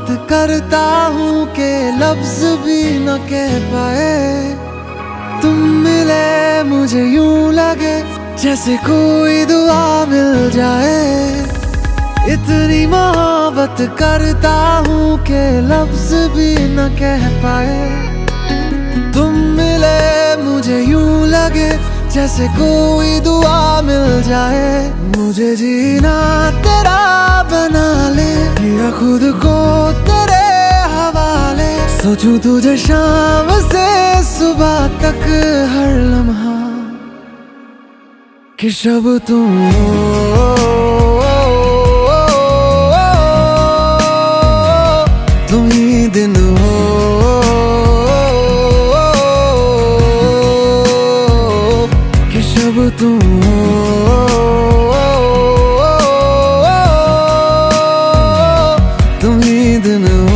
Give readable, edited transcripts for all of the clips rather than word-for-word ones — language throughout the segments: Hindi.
बात करता हूँ कि लफ्ज भी न कह पाए। तुम मिले मुझे यूं लगे जैसे कोई दुआ मिल जाए। इतनी मोहब्बत करता हूँ कि लफ्ज भी न कह पाए। तुम मिले मुझे यूं लगे जैसे कोई दुआ मिल जाए। मुझे जीना तेरा बना ले, किया खुद को तेरे हवाले। सोचूं तुझे शाम से सुबह तक हर लम्हा कि शब तुम हो, तुम ही दिन हो, कि शब तुम हो, तुम ही दिन हो।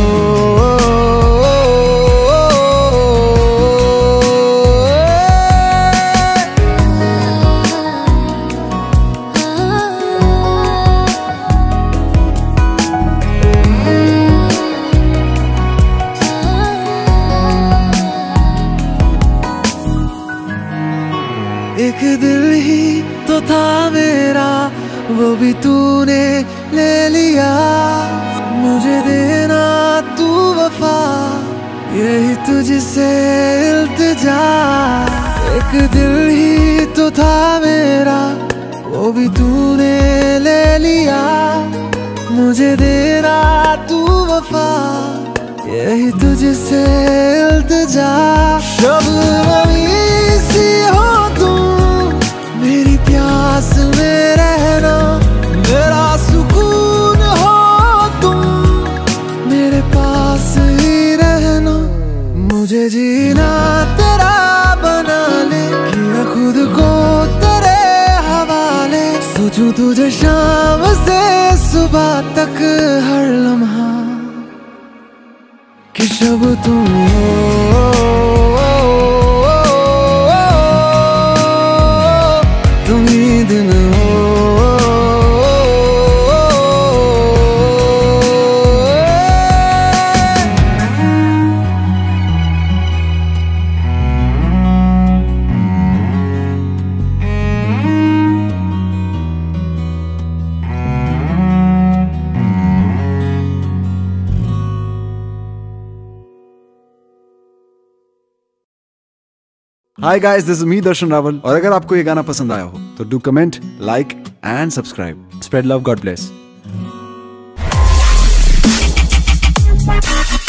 एक दिल ही तो था मेरा, वो भी तूने ले लिया। मुझे देना तू वफा, यही तुझसे इल्तिजा। एक दिल ही तो था मेरा, वो भी तूने ले लिया। मुझे देना तू वफा, यही तुझसे इल्तिजा। शबनमी सी हो मेरी प्यास में रहना, मेरा सुकून हो तुम, मेरे पास ही रहना। मुझे जीना तेरा बना ले, किया खुद को तेरे हवाले। सोचूं तुझे शाम से सुबह तक हर लम्हा कि शब तुम हो, तुम ही दिन हो। Hi guys, this is me Darshan Rawal और अगर आपको ये गाना पसंद आया हो तो do comment, like and subscribe. Spread love, God bless.